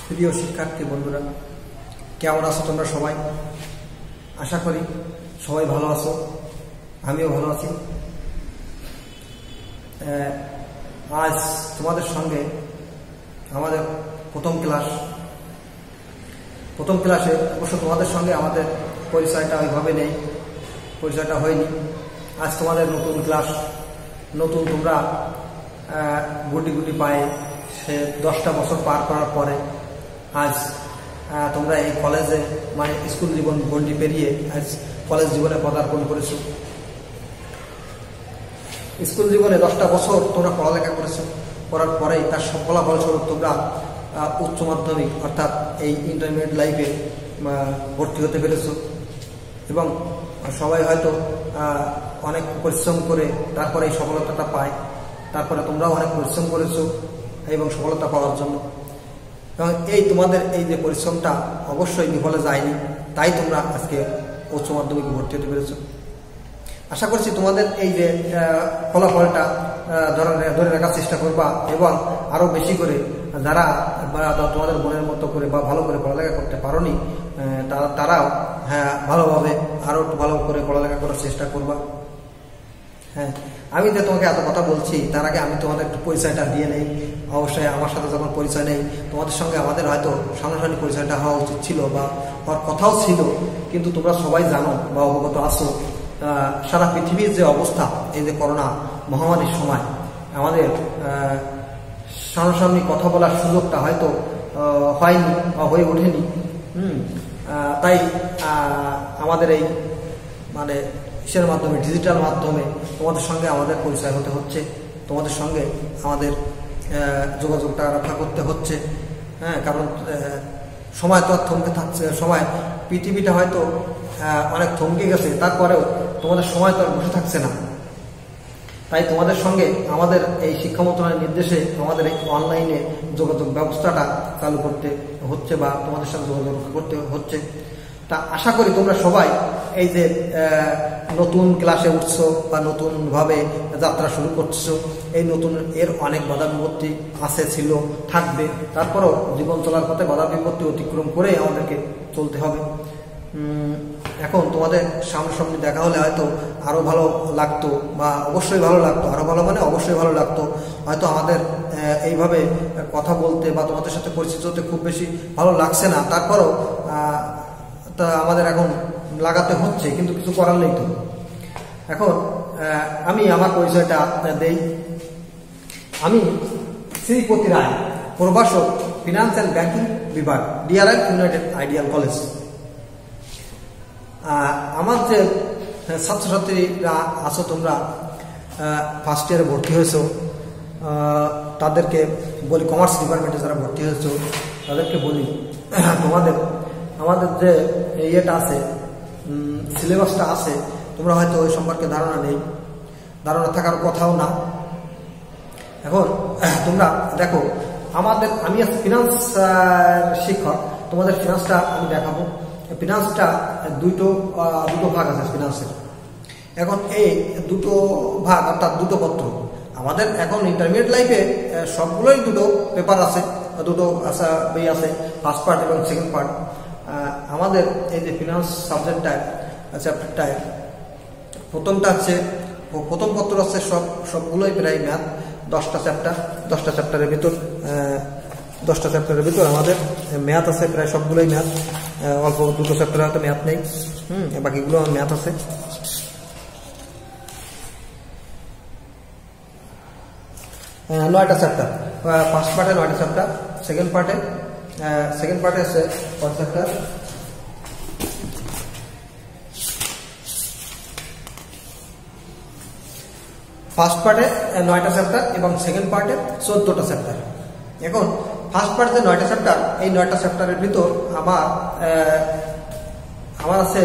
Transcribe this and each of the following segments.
প্রিয় শিক্ষার্থী বন্ধুরা, কেমন আছো তোমরা সবাই? আশা করি সবাই ভালো আছো, আমিও ভালো আছি। আজ তোমাদের সঙ্গে আমাদের প্রথম ক্লাসে অবশ্য তোমাদের সঙ্গে আমাদের পরিচয়টা ওইভাবে নেই, পরিচয়টা হয়নি। আজ তোমাদের নতুন ক্লাস, নতুন তোমরা গুটি গুটি পায়ে সে 10টা বছর পার করার পরে আজ তোমরা এই কলেজে মানে স্কুল জীবন গণ্ডি পেরিয়ে আজ কলেজ জীবনে পদার্পণ করেছো। স্কুল জীবনে 10টা বছর তোমরা পড়ালেখা করেছো, করার পরেই তার ফলাফলস্বরূপ তোমরা উচ্চ মাধ্যমিক অর্থাৎ এই ইন্টারমিডিয়েট লাইফে ভর্তি হতে পেরেছো এবং সবাই হয়তো অনেক পরিশ্রম করে তারপরে এই সফলতাটা পায়। তারপরে তোমরাও অনেক পরিশ্রম করেছো এবং সফলতা পাওয়ার জন্য, এবং এই তোমাদের এই যে পরিশ্রমটা অবশ্যই বিফলে যায়নি, তাই তোমরা আজকে উচ্চ মাধ্যমিকে ভর্তি হতে পেরেছো। আশা করছি তোমাদের এই যে ফলাফলটা ধরে রাখার চেষ্টা করবা এবং আরও বেশি করে যারা তোমাদের মনের মতো করে বা ভালো করে পড়ালেখা করতে পারোনি তারাও ভালোভাবে আরও ভালো করে পড়ালেখা করার চেষ্টা করবা। হ্যাঁ, আমি যে তোমাকে এত কথা বলছি তার আগে আমি তোমাদের একটু পরিচয়টা দিয়ে নেই। অবশ্যই আমার সাথে যখন পরিচয় নেই, তোমাদের সঙ্গে আমাদের হয়তো সামনাসামনি পরিচয়টা হওয়া উচিত ছিল বা হওয়ার কথাও ছিল, কিন্তু তোমরা সবাই জানো বা অবগত আছো সারা পৃথিবীর যে অবস্থা, এই যে করোনা মহামারীর সময় আমাদের সামনাসামনি কথা বলার সুযোগটা হয়তো হয়নি বা হয়ে ওঠেনি। তাই আমাদের এই মানে ইসের মাধ্যমে, ডিজিটাল মাধ্যমে তোমাদের সঙ্গে আমাদের পরিচয় হতে হচ্ছে, তোমাদের সঙ্গে আমাদের যোগাযোগটা রক্ষা করতে হচ্ছে। হ্যাঁ, কারণ সময় তো আর থমকে থাকছে, সময় পৃথিবীটা হয়তো অনেক থমকে গেছে, তারপরেও তোমাদের সময় তো আর বসে থাকছে না। তাই তোমাদের সঙ্গে আমাদের এই শিক্ষা মন্ত্রণালয়ের নির্দেশে আমাদের এই অনলাইনে যোগাযোগ ব্যবস্থাটা চালু করতে হচ্ছে বা তোমাদের সঙ্গে যোগাযোগ করতে হচ্ছে। তা আশা করি তোমরা সবাই এই যে নতুন ক্লাসে উঠছো বা নতুনভাবে যাত্রা শুরু করছো, এই নতুন এর অনেক বাধা বিপত্তি আছে, ছিল, থাকবে। তারপরেও জীবন চলার পথে বাধা বিপত্তি অতিক্রম করে আমাদেরকে চলতে হবে। এখন তোমাদের সামনাসামনি দেখা হলে হয়তো আরও ভালো লাগতো বা অবশ্যই ভালো লাগতো, আরও ভালো মানে অবশ্যই ভালো লাগতো। হয়তো আমাদের এইভাবে কথা বলতে বা তোমাদের সাথে পরিচিত হতে খুব বেশি ভালো লাগছে না, তারপরেও তা আমাদের এখন লাগাতে হচ্ছে, কিন্তু কিছু করার নেই। তো এখন আমি আমার পরিচয়টা দেই। আমি শ্রীপতি রায়, প্রভাষক, ফিনান্স অ্যান্ড ব্যাংকিং বিভাগ, ডিআরআই ইউনাইটেড আইডিয়াল কলেজ। আমার যে ছাত্রছাত্রীরা আছো, তোমরা ফার্স্ট ইয়ারে ভর্তি হয়েছো, তাদেরকে বলি, কমার্স ডিপার্টমেন্টে যারা ভর্তি হয়েছো তাদেরকে বলি, আমাদের যে ইয়েটা আছে, সিলেবাসটা আছে, তোমরা হয়তো ওই সম্পর্কে ধারণা থাকার কথাও না। এখন তোমরা দেখো, আমি ফিনান্স শিক্ষক, তোমাদের ফিনান্সটা আমি দেখাবো। ফিনান্সটা দুটো ভাগ আছে ফিনান্সের। এখন এই দুটো ভাগ অর্থাৎ দুটো পত্র আমাদের এখন ইন্টারমিডিয়েট লাইফে সবগুলোই দুটো পেপার আছে, দুটো বই আছে, ফার্স্ট পার্ট এবং সেকেন্ড পার্ট। আমাদের এই যে ফিনান্স সাবজেক্টটায় চ্যাপ্টারটায় প্রথমটা হচ্ছে, প্রথম পত্র আছে সবগুলোই প্রায় ম্যাথ, 10টা চ্যাপ্টারের ভিতর 10টা চ্যাপ্টারের ভিতর আমাদের ম্যাথ আছে, প্রায় সবগুলোই ম্যাথ। অল্প দুটো চ্যাপ্টারে হয়তো ম্যাথ নেই, বাকিগুলো ম্যাথ আছে। নয়টা চ্যাপ্টার, ফার্স্ট পার্টে 9টা চ্যাপ্টার, সেকেন্ড পার্টে আছে 5 চ্যাপ্টার। ফার্স্ট পার্টে 9টা চ্যাপ্টার এবং সেকেন্ড পার্টে 14টা চ্যাপ্টার। এখন ফার্স্ট পার্টে যে 9টা চ্যাপ্টার, এই 9টা চ্যাপ্টারের ভিতর আমার আছে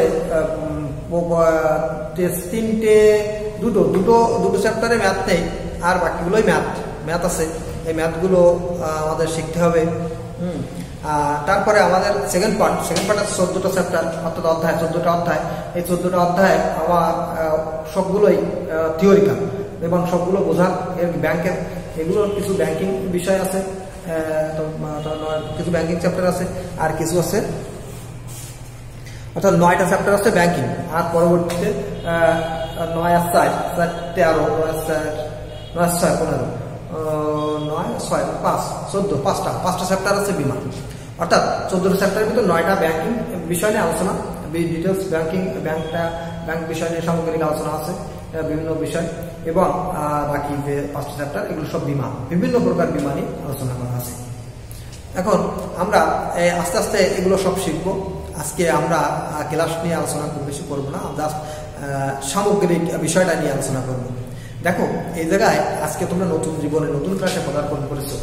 দুটো চ্যাপ্টারে ম্যাথ নেই, আর বাকিগুলোই ম্যাথ আছে। এই ম্যাথগুলো আমাদের শিখতে হবে। তারপরে আমাদের সেকেন্ড পার্ট আছে 14টা চ্যাপ্টার, অর্থাৎ অধ্যায় 14টা অধ্যায়। এই 14টা অধ্যায় আমার সবগুলোই থিওরিক্যাল এবং সবগুলো বোঝার। ব্যাংকের এগুলোর কিছু ব্যাংকিং বিষয় আছে, তো কিছু ব্যাংকিং চ্যাপ্টার আছে, আর কিছু আছে, অর্থাৎ 9টা চ্যাপ্টার আছে ব্যাংকিং। আর পরবর্তীতে 9 আর 4 13 9 6 15 9 6 5 14 5টা চ্যাপ্টার আছে বিমা। অর্থাৎ 14টা চ্যাপ্টারের ভিতর 9টা ব্যাংকিং বিষয় নিয়ে আলোচনা, ডিটেলস ব্যাংক বিষয় নিয়ে সামগ্রিক আলোচনা আছে বিভিন্ন বিষয়, এবং বাকি যে 5টা চ্যাপ্টার এগুলো সব বিমা, বিভিন্ন প্রকার বিমা নিয়ে আলোচনা করা আছে। এখন আমরা আস্তে আস্তে এগুলো সব শিখবো। আজকে আমরা ক্লাস নিয়ে আলোচনা খুব বেশি করবো না, জাস্ট সামগ্রিক বিষয়টা নিয়ে আলোচনা করবো। দেখো এই জায়গায় আজকে তোমরা নতুন জীবনে নতুন ক্লাসে পদার্পণ করেছো,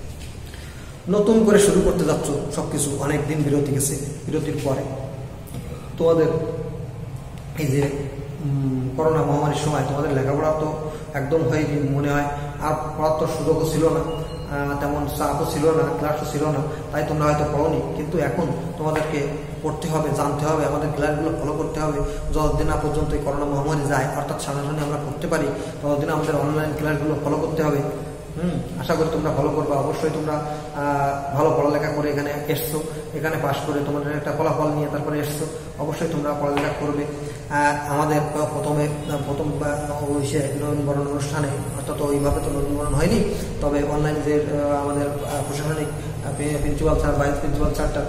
নতুন করে শুরু করতে যাচ্ছ সবকিছু। অনেক দিন বিরতি গেছে, বিরতির পরে তোমাদের এই যে করোনা মহামারীর সময় তোমাদের লেখাপড়া তো একদম হয়নি মনে হয়, আর পড়ার তো সুযোগও ছিল না, তেমন চাপও ছিল না, ক্লাসও ছিল না, তাই তোমরা হয়তো পড়োনি। কিন্তু এখন তোমাদেরকে পড়তে হবে, জানতে হবে, আমাদের ক্লাসগুলো ফলো করতে হবে। যতদিন না পর্যন্ত এই করোনা মহামারী যায়, অর্থাৎ সামনাসামনি আমরা করতে পারি, ততদিন আমাদের অনলাইন ক্লাসগুলো ফলো করতে হবে। আশা করি তোমরা ফলো করবে। অবশ্যই তোমরা ভালো পড়ালেখা করে এখানে এসছো, এখানে পাশ করে তোমাদের একটা ফলাফল নিয়ে তারপরে এসছো, অবশ্যই তোমরা পড়ালেখা করবে। আমাদের প্রথম নবীনবরণ অনুষ্ঠানে, অর্থাৎ ওইভাবে তো নবীনবরণ হয়নি, তবে অনলাইন যে আমাদের প্রশাসনিক প্রিন্সিপাল স্যার, ভাইস প্রিন্সিপাল স্যারটা,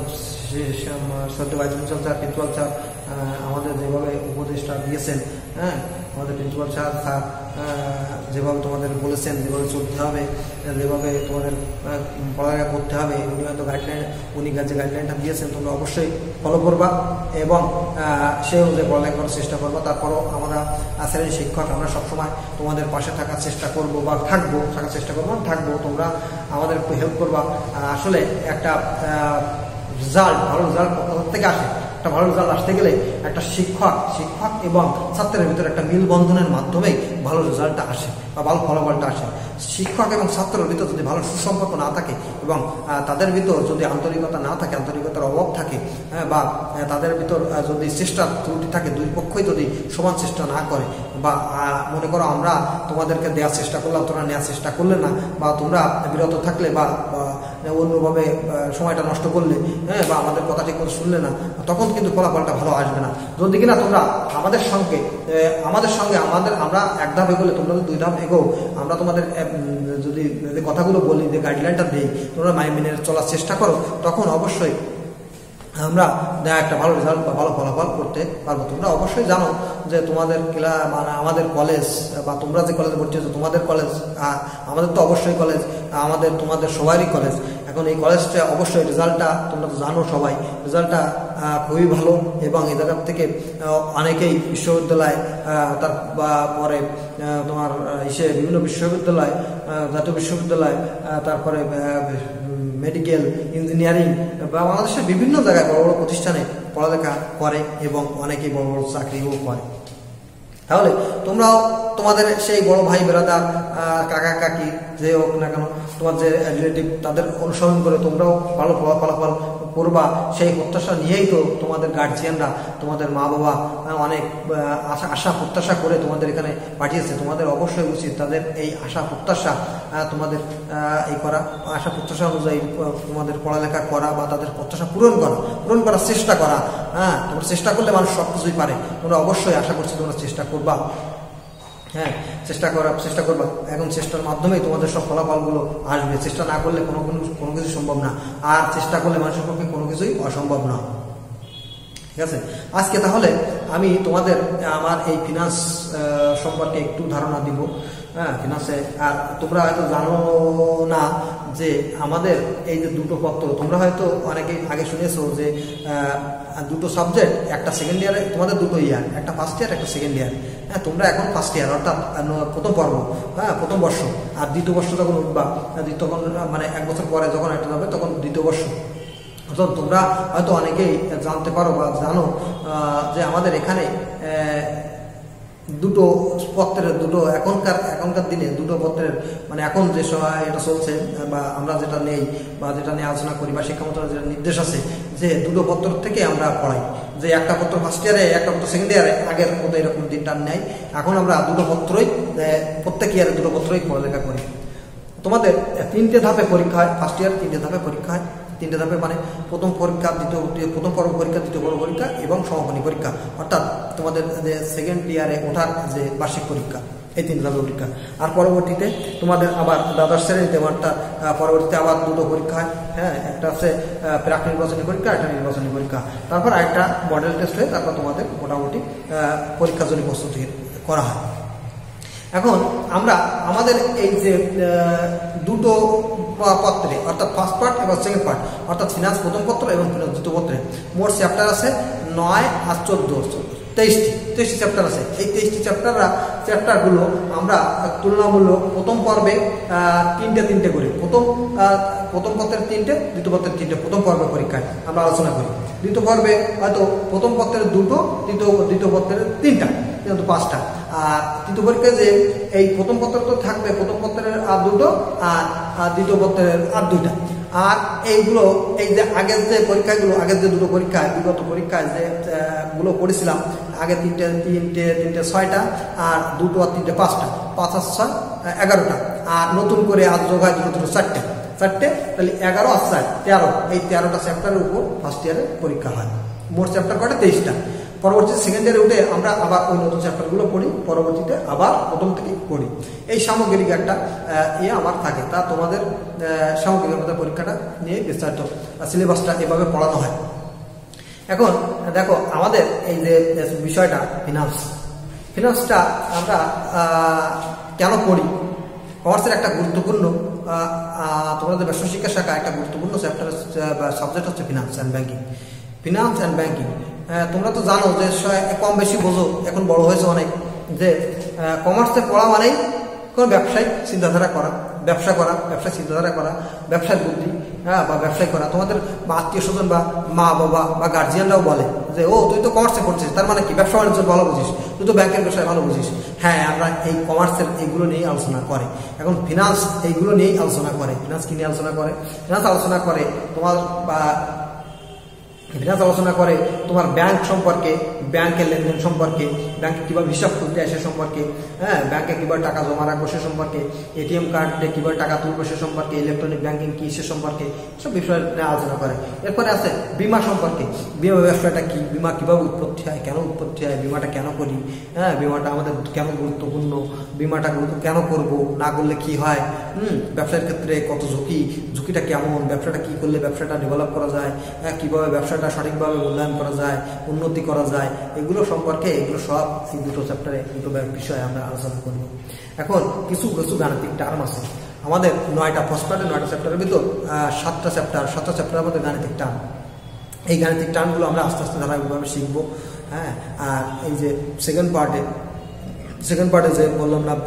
সদ্য vice principal sir, principal sir আমাদের যেভাবে উপদেশটা দিয়েছেন, আমাদের প্রিন্সিপাল স্যার যেভাবে তোমাদের বলেছেন, যেভাবে চলতে হবে, যেভাবে তোমাদের পড়ালেখা করতে হবে, উনি হয়তো উনি যে গাইডলাইনটা দিয়েছেন তোমরা অবশ্যই ফলো করবা এবং সেই অনুযায়ী পড়ালেখা করার চেষ্টা করবা। তারপরও আমরা শ্রেণী শিক্ষক, আমরা সবসময় তোমাদের পাশে থাকার চেষ্টা করবো বা থাকার চেষ্টা করবো, তোমরা আমাদের একটু হেল্প করবা। আসলে একটা ভালো রেজাল্ট থেকে আসে। একটা ভালো রেজাল্ট আসতে গেলে একটা শিক্ষক এবং ছাত্রের ভিতরে একটা মিলবন্ধনের মাধ্যমেই ভালো রেজাল্টটা আসে বা ভালো ফলাফলটা আসে। শিক্ষক এবং ছাত্রের ভিতর যদি ভালো সুসম্পর্ক না থাকে এবং তাদের ভিতর যদি আন্তরিকতা না থাকে, আন্তরিকতার অভাব থাকে, বা তাদের ভিতর যদি চেষ্টার ত্রুটি থাকে, দুই পক্ষই যদি সমান চেষ্টা না করে, বা মনে করো আমরা তোমাদেরকে দেওয়ার চেষ্টা করলাম, তোমরা নেওয়ার চেষ্টা করলে না, বা তোমরা বিরত থাকলে বা অন্যভাবে সময়টা নষ্ট করলে, বা আমাদের কথা ঠিক মতো শুনলে না, তখন কিন্তু ফলাফলটা ভালো আসবে না। যদি কিনা তোমরা আমাদের সঙ্গে আমরা এক ধাপ এগোলে তোমরা 2 ধাপ এগো, আমরা তোমাদের যদি কথাগুলো বলি, যে গাইডলাইনটা দিই, তোমরা মেনে চলার চেষ্টা করো, তখন অবশ্যই আমরা একটা ভালো রেজাল্ট বা ভালো ফলাফল করতে পারবো। তোমরা অবশ্যই জানো যে তোমাদের মানে আমাদের কলেজ, বা তোমরা যে কলেজে ভর্তি হয়েছো তোমাদের কলেজ, আমাদের তো অবশ্যই কলেজ, তোমাদের সবারই কলেজ। এখন এই কলেজটা অবশ্যই রেজাল্টটা তোমরা তো জানো সবাই, রেজাল্টটা খুবই ভালো, এবং এই জায়গার থেকে অনেকেই বিশ্ববিদ্যালয়, তারপরে তোমার বিভিন্ন বিশ্ববিদ্যালয়, জাতীয় বিশ্ববিদ্যালয়, তারপরে মেডিকেল, ইঞ্জিনিয়ারিং, বা বাংলাদেশের বিভিন্ন জায়গায় বড় বড় প্রতিষ্ঠানে পড়ালেখা করে এবং অনেকেই বড় বড় চাকরিও করে। তাহলে তোমরাও তোমাদের সেই বড় ভাই বেরাদার, কাকা কাকি যে হোক না কেন, তোমার যে রিলেটিভ, তাদের অনুসরণ করে তোমরাও ভালো ফলাফল করবা, সেই প্রত্যাশা নিয়েই তো তোমাদের গার্জিয়ানরা, তোমাদের মা বাবা অনেক আশা প্রত্যাশা করে তোমাদের এখানে পাঠিয়েছে। তোমাদের অবশ্যই উচিত তাদের এই আশা প্রত্যাশা তোমাদের করা, আশা প্রত্যাশা অনুযায়ী তোমাদের পড়ালেখা করা, বা তাদের প্রত্যাশা পূরণ করার চেষ্টা করা। তোমরা চেষ্টা করলে মানুষ সব কিছুই পারে। তোমরা অবশ্যই আশা করছি তোমরা চেষ্টা করবা, চেষ্টা করবা। এখন চেষ্টার মাধ্যমেই তোমাদের সব ফলাফলগুলো আসবে। চেষ্টা না করলে কোনো কিছু সম্ভব না, আর চেষ্টা করলে মানুষের পক্ষে কোনো কিছুই অসম্ভব না। ঠিক আছে, আজকে তাহলে আমি তোমাদের আমার এই ফিনান্স সম্পর্কে একটু ধারণা দিব। ফিনান্সে, আর তোমরা হয়তো জানো না যে আমাদের এই যে দুটো পত্র, তোমরা হয়তো অনেকে আগে শুনেছো যে দুটো সাবজেক্ট, একটা সেকেন্ড ইয়ারে, তোমাদের দুটো ইয়ার, একটা ফার্স্ট ইয়ার, একটা সেকেন্ড ইয়ার। তোমরা এখন ফার্স্ট ইয়ার, অর্থাৎ প্রথম পর্ব, প্রথম বর্ষ, আর দ্বিতীয় বর্ষ যখন উঠবা, তখন মানে 1 বছর পরে যখন একটা যাবে তখন দ্বিতীয় বর্ষ। তোমরা হয়তো অনেকেই জানতে পারো বা জানো যে আমাদের এখানে দুটো পত্রের, এখনকার দিনে দুটো পত্রের, মানে এখন যে সময় এটা চলছে, বা আমরা যেটা নেই বা যেটা নিয়ে আলোচনা করি, বা শিক্ষা মন্ত্রণালয়ের যেটা নির্দেশ আছে, যে দুটো পত্র থেকে আমরা পড়াই, যে একটা পত্র ফার্স্ট ইয়ারে, একটা পত্র সেকেন্ড ইয়ারে, আগের মতো এরকম দিনটা নেই। এখন আমরা দুটো পত্রই, প্রত্যেক ইয়ারে দুটো পত্রই পড়ালেখা করি। তোমাদের 3টে ধাপে পরীক্ষা হয়, ফার্স্ট ইয়ার 3টে ধাপে পরীক্ষা হয়। 3টে ধাপে মানে প্রথম পরীক্ষা, প্রথম পর্ব পরীক্ষা, দ্বিতীয় পর্ব পরীক্ষা এবং সমাপনী পরীক্ষা, অর্থাৎ তোমাদের যে সেকেন্ড ইয়ারে ওঠার যে বার্ষিক পরীক্ষা, এই 3 ধাপে পরীক্ষা। আর পরবর্তীতে তোমাদের আবার দ্বাদশ শ্রেণীতে অর্থাৎ পরবর্তীতে আবার 2টো পরীক্ষা হয়। হ্যাঁ, একটা হচ্ছে প্রাক নির্বাচনী পরীক্ষা, একটা নির্বাচনী পরীক্ষা, তারপর একটা মডেল টেস্ট হয়ে তারপর তোমাদের মোটামুটি পরীক্ষার জন্য প্রস্তুতি করা হয়। এখন আমরা আমাদের এই যে 2টো পত্রে অর্থাৎ ফার্স্ট পার্ট এবং সেকেন্ড পার্ট অর্থাৎ ফিনান্স প্রথম পত্র এবং ফিনান্স দ্বিতীয় পত্রে মোট চ্যাপ্টার আছে 9 আর 14 23টি চ্যাপ্টার আছে। এই 23টি চ্যাপ্টারগুলো আমরা তুলনামূলক প্রথম পর্বে 3টে করে, প্রথম পত্রের 3টে, দ্বিতীয় পত্রের 3টে প্রথম পর্বে পরীক্ষায় আমরা আলোচনা করি। দ্বিতীয় পর্বে হয়তো প্রথম পত্রের 2টো, দ্বিতীয় পত্রের 3টা, কিন্তু 5টা। আর তৃতীয় পরীক্ষায় যে এই প্রথম পত্র তো থাকবে, প্রথম পত্রের আর 2টো আর দ্বিতীয় পত্রের আর 2টা। আর এইগুলো এই যে আগের যে পরীক্ষাগুলো, আগের যে 2টো পরীক্ষায়, বিগত পরীক্ষায় যে গুলো করেছিলাম, আগে 3টে 6টা, আর 2টো আর 3টে 5টা, 5 আর 6 11টা, আর নতুন করে আজ যোগ হয় 2টো 4টে, তাহলে 11 আর 4 13, এই 13টা চ্যাপ্টারের উপর ফার্স্ট ইয়ারে পরীক্ষা হয়। মোট চ্যাপ্টার কয়টা? 23টা। পরবর্তীতে সেকেন্ড ইয়ারে উঠে আমরা আবার ওই নতুন চ্যাপ্টারগুলো পড়ি, পরবর্তীতে আবার প্রথম থেকে পড়ি। এই সামগ্রিক একটা আমার থাকে। তা তোমাদের সামগ্রিক পরীক্ষাটা নিয়ে বিস্তারিত সিলেবাসটা এভাবে পড়ানো হয়। এখন দেখো আমাদের এই যে বিষয়টা ফিনান্সটা আমরা কেন পড়ি? কমার্সের একটা গুরুত্বপূর্ণ, তোমাদের ব্যবসায় শিক্ষা শাখা একটা গুরুত্বপূর্ণ চ্যাপ্টার বা সাবজেক্ট হচ্ছে ফিনান্স অ্যান্ড ব্যাংকিং। তোমরা তো জানো যে কম বেশি বোঝো, এখন বড় হয়েছে অনেক, যে কমার্সে পড়া মানেই কোনো ব্যবসায়িক চিন্তাধারা করা, ব্যবসায় চিন্তাধারা করা, ব্যবসায় বুদ্ধি বা ব্যবসায় করা। তোমাদের আত্মীয় স্বজন বা মা বাবা বা গার্জিয়ানরাও বলে যে ও তুই তো কমার্সে পড়ছিস, তার মানে কি ব্যবসা বাণিজ্য ভালো বুঝিস, তুই তো ব্যাংকের বিষয়ে ভালো বুঝিস। হ্যাঁ, আমরা এই কমার্সের এইগুলো নিয়েই আলোচনা করে। এখন ফিনান্স এইগুলো নিয়েই আলোচনা করে। ফিনান্স কি নিয়ে আলোচনা করে? ফিনান্স আলোচনা করে তোমার ব্যাংক সম্পর্কে, ব্যাংকের লেনদেন সম্পর্কে, ব্যাংকে কিভাবে হিসাব খুলতে আসে সম্পর্কে, হ্যাঁ, ব্যাংকে কিভাবে টাকা জমা রাখবো সে সম্পর্কে, এটিএম কার্ডে কিভাবে টাকা তুলবো সে সম্পর্কে, ইলেকট্রনিক ব্যাংকিং কি সে সম্পর্কে, সব বিষয় নিয়ে আলোচনা করে। এরপরে আছে বীমা সম্পর্কে, বীমা ব্যবসাটা কি, বীমা কিভাবে উৎপত্তি হয়, কেন উৎপত্তি হয়, বীমাটা কেন করি, হ্যাঁ, বীমাটা আমাদের কেন গুরুত্বপূর্ণ, বীমাটা কেন করব, না করলে কি হয়, ব্যবসার ক্ষেত্রে কত ঝুঁকিটা কেমন, ব্যবসাটা কি করলে ব্যবসাটা ডেভেলপ করা যায়, কিভাবে ব্যবসাটা সঠিকভাবে মূল্যায়ন করা যায়, উন্নতি করা যায়, এগুলো সম্পর্কে, এগুলো সব এই 2টো চ্যাপ্টারে, 2টো বিষয়ে আমরা আলোচনা করব। এখন কিছু গাণিতিক টার্ম আছে আমাদের 9টা ফার্স্ট পার্টে, 9টা চ্যাপ্টারের ভিতর 7টা চ্যাপ্টারের মধ্যে গাণিতিক টার্ম। এই গাণিতিক টার্মগুলো আমরা আস্তে আস্তে ধারাবাহিকভাবে শিখবো। হ্যাঁ, আর এই যে সেকেন্ড পার্টে যে বললাম না,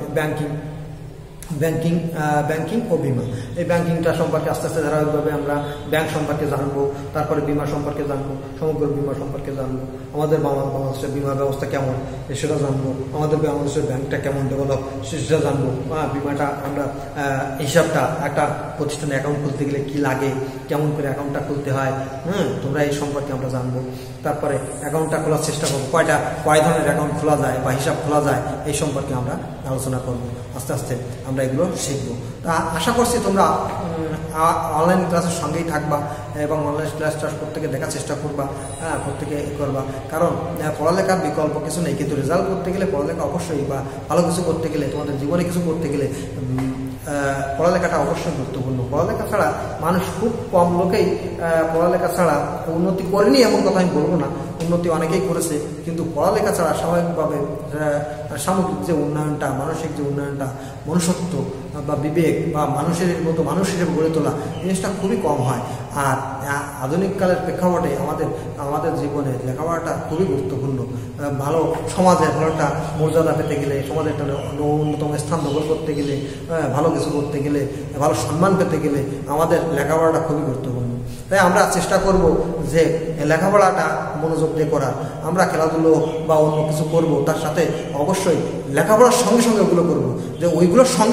ব্যাংকিং ও বিমা, এই ব্যাংকিংটা সম্পর্কে আস্তে আস্তে ধারাবাহিকভাবে আমরা ব্যাংক সম্পর্কে জানবো, তারপরে বিমা সম্পর্কে জানবো, সমগ্র বিমা সম্পর্কে জানবো, আমাদের বাংলাদেশের বিমা ব্যবস্থা কেমন সেটা জানবো, আমাদের বাংলাদেশের ব্যাংকটা কেমন ডেভেলপ সেটা জানবো। বিমাটা আমরা হিসাবটা, একটা প্রতিষ্ঠানে অ্যাকাউন্ট খুলতে গেলে কি লাগে, কেমন করে অ্যাকাউন্টটা খুলতে হয়, তোমরা এই সম্পর্কে আমরা জানবো। তারপরে অ্যাকাউন্টটা খোলার চেষ্টা করবো, কয় ধরনের অ্যাকাউন্ট খোলা যায় বা হিসাব খোলা যায়, এই সম্পর্কে আমরা আলোচনা করবো। আস্তে আস্তে আমরা এগুলো শিখবো। তা আশা করছি তোমরা অনলাইন ক্লাসের সঙ্গেই থাকবা এবং অনলাইন ক্লাসটা প্রত্যেকে দেখার চেষ্টা করবা, প্রত্যেকে করবা। কারণ পড়ালেখার বিকল্প কিছু নেই, কিন্তু রেজাল্ট করতে গেলে পড়ালেখা অবশ্যই, বা ভালো কিছু করতে গেলে, তোমাদের জীবনে কিছু করতে গেলে পড়ালেখাটা অবশ্যই গুরুত্বপূর্ণ। পড়ালেখা ছাড়া মানুষ, খুব কম লোকেই পড়ালেখা ছাড়া উন্নতি করেনি এমন কথা আমি বলবো না, উন্নতি অনেকেই করেছে, কিন্তু পড়ালেখা ছাড়া স্বাভাবিকভাবে সামগ্রিক যে উন্নয়নটা, মানসিক যে উন্নয়নটা, মনুষ্যত্ব বা বিবেক বা মানুষের মতো মানুষ হিসেবে গড়ে তোলা, জিনিসটা খুবই কম হয়। আর আধুনিক কালের প্রেক্ষাপটে আমাদের জীবনে লেখাপড়াটা খুবই গুরুত্বপূর্ণ। ভালো সমাজে ভালো একটা মর্যাদা পেতে গেলে, সমাজে একটা অন্যতম স্থান দখল করতে গেলে, ভালো কিছু করতে গেলে, ভালো সম্মান পেতে গেলে আমাদের লেখাপড়াটা খুবই গুরুত্বপূর্ণ। তাই আমরা চেষ্টা করব যে লেখাপড়াটা মনোযোগ দিয়ে করার। আমরা খেলাধুলো বা অন্য কিছু করব, তার সাথে অবশ্যই লেখাপড়ার সঙ্গে ওগুলো করবো, যে ওইগুলোর সঙ্গে লেখাপড়া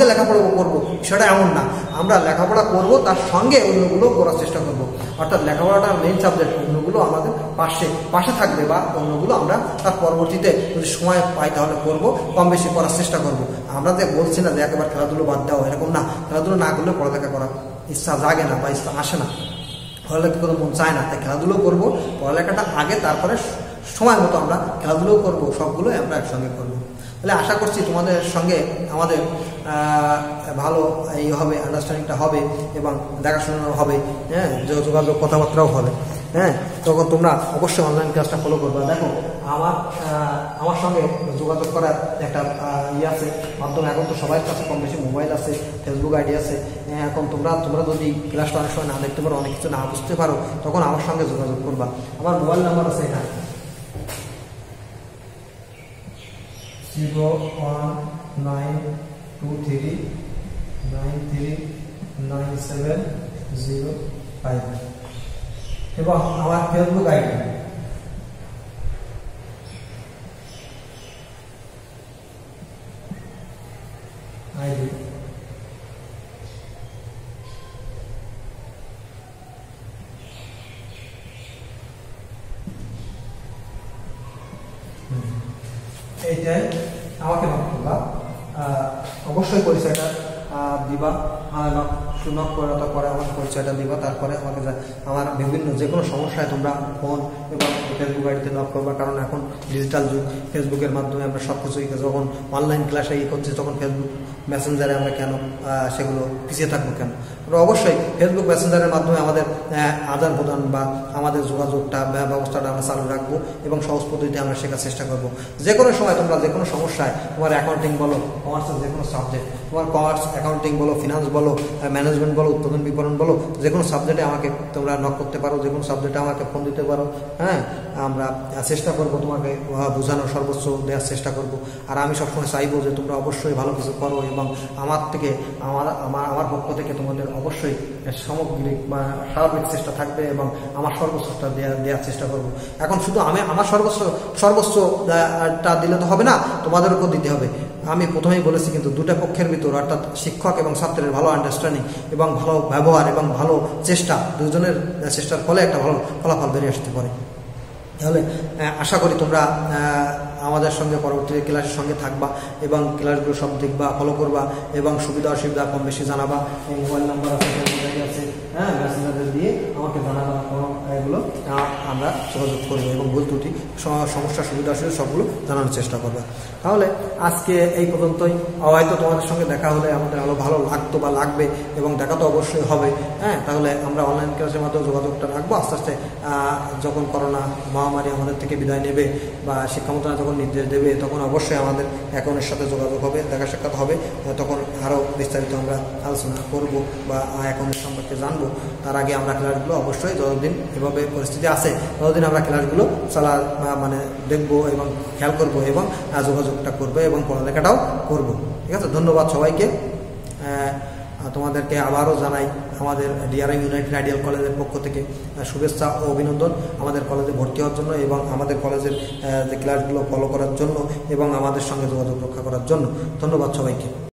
করব, সেটা এমন না। আমরা লেখাপড়া করব, তার সঙ্গে অন্যগুলো করার চেষ্টা করব। অর্থাৎ লেখাপড়াটা মেইন সাবজেক্ট, অন্যগুলো আমাদের পাশে থাকবে, বা অন্যগুলো আমরা তার পরবর্তীতে যদি সময় পাই তাহলে করব, কম বেশি করার চেষ্টা করব। আমরা যে বলছি না যে একেবারে খেলাধুলো বাদ দেওয়া, এরকম না। খেলাধুলো না করলে পড়ালেখা করার ইচ্ছা জাগে না বা ইচ্ছা আসে না, পড়ালেখা করে মন চায় না। তাই খেলাধুলো করবো, পড়ালেখাটা আগে, তারপরে সময় মতো আমরা খেলাধুলো করব, সবগুলোই আমরা একসঙ্গে করব। তাহলে আশা করছি তোমাদের সঙ্গে আমাদের ভালো এই হবে, আন্ডারস্ট্যান্ডিংটা হবে এবং দেখাশোনা হবে, হ্যাঁ, যোগাযোগ কথাবার্তাও হবে। হ্যাঁ, তখন তোমরা অবশ্যই অনলাইন ক্লাসটা ফলো করবে। দেখো আমার সঙ্গে যোগাযোগ করার একটা আছে মাধ্যম। এখন তো সবার কাছে কম বেশি মোবাইল আছে, ফেসবুক আইডি আছে। এখন তোমরা যদি ক্লাসটা অনেক সময় না দেখতে পারো, অনেক কিছু না বুঝতে পারো, তখন আমার সঙ্গে যোগাযোগ করবা। আমার মোবাইল নাম্বার আছে এখানে 01923939705 এবং আমার ফেসবুক আইডি এইটাই আমাকে নক করবা, অবশ্যই পরিচয়টা দিবা, নক করে আমার পরিচয়টা দিবা। তারপরে আমাকে আমার বিভিন্ন যে কোনো সমস্যায় তোমরা ফোন এবং ফেসবুক আইডিতে নক করবা। কারণ এখন ডিজিটাল যুগ, ফেসবুকের মাধ্যমে আমরা সব কিছুই, যখন অনলাইন ক্লাসে করছি তখন ফেসবুক মেসেঞ্জারে আমরা কেন সেগুলো পিছিয়ে থাকবো কেন? আমরা অবশ্যই ফেসবুক মেসেঞ্জারের মাধ্যমে আমাদের আদান প্রদান বা আমাদের যোগাযোগটা ব্যবস্থাটা আমরা চালু রাখবো এবং সহজ পদ্ধতিতে আমরা শেখার চেষ্টা করবো। যে কোনো সময় তোমরা যে কোনো সমস্যায়, তোমার অ্যাকাউন্টিং বলো, কমার্সের যে কোনো সাবজেক্ট, তোমার কমার্স, অ্যাকাউন্টিং বলো, ফিনান্স বলো, ম্যানেজমেন্ট বলো, উৎপাদন বিপণন বলো, যে কোনো সাবজেক্টে আমাকে তোমরা নক করতে পারো, যে কোনো সাবজেক্টে আমাকে ফোন দিতে পারো। হ্যাঁ, আমরা চেষ্টা করবো তোমাকে বোঝানোর, সর্বোচ্চ দেওয়ার চেষ্টা করবো। আর আমি সবসময় চাইবো যে তোমরা অবশ্যই ভালো কিছু করো এবং আমার থেকে আমার পক্ষ থেকে তোমাদের অবশ্যই সামগ্রিক বা স্বাভাবিক চেষ্টা থাকবে এবং আমার সর্বোচ্চটা দেওয়ার চেষ্টা করবো। এখন শুধু আমার সর্বোচ্চটা দিলে তো হবে না, তোমাদেরকেও দিতে হবে। আমি প্রথমেই বলেছি, কিন্তু দুটা পক্ষের ভিতর, অর্থাৎ শিক্ষক এবং ছাত্রের ভালো আন্ডারস্ট্যান্ডিং এবং ভালো ব্যবহার এবং ভালো চেষ্টা, দুজনের চেষ্টার ফলে একটা ভালো ফলাফল বেরিয়ে আসতে পারে। তাহলে আশা করি তোমরা আমাদের সঙ্গে পরবর্তী ক্লাসের সঙ্গে থাকবা এবং ক্লাসগুলো সব দেখবা, ফলো করবা এবং সুবিধা অসুবিধা কম বেশি জানাবা। এই মোবাইল নাম্বার আছে, হ্যাঁ, মেসেঞ্জারে দিয়ে আমাকে জানাবা, এগুলো আমরা যোগাযোগ করবো এবং ভুল ত্রুটি, সমস্যা, সুবিধা অসুবিধা সবগুলো জানানোর চেষ্টা করবে। তাহলে আজকে এই পর্যন্তই। হয়তো তোমাদের সঙ্গে দেখা হলে আমাদের আরও ভালো লাগতো বা লাগবে এবং দেখা তো অবশ্যই হবে। হ্যাঁ, তাহলে আমরা অনলাইন ক্লাসের মাধ্যমে যোগাযোগটা রাখবো। আস্তে আস্তে যখন করোনা মহামারী আমাদের থেকে বিদায় নেবে বা শিক্ষা মন্ত্রণালয় যখন নির্দেশ দেবে, তখন অবশ্যই আমাদের অ্যাকাউন্টের সাথে যোগাযোগ হবে, দেখা সাক্ষাৎ হবে। তখন আরও বিস্তারিত আমরা আলোচনা করব বা অ্যাকাউন্টের সম্পর্কে জানবো। তার আগে আমরা ক্লাসগুলো অবশ্যই যতদিন এভাবে পরিস্থিতি আছে ততদিন আমরা ক্লাসগুলো দেখবো এবং খেয়াল করবো এবং যোগাযোগটা করবো এবং পড়ালেখাটাও করবো। ঠিক আছে, ধন্যবাদ সবাইকে। তোমাদেরকে আবারও জানাই আমাদের ডিআরএম ইউনাইটেড আইডিয়াল কলেজের পক্ষ থেকে শুভেচ্ছা ও অভিনন্দন আমাদের কলেজে ভর্তি হওয়ার জন্য এবং আমাদের কলেজের যে ক্লাসগুলো ফলো করার জন্য এবং আমাদের সঙ্গে যোগাযোগ রক্ষা করার জন্য। ধন্যবাদ সবাইকে।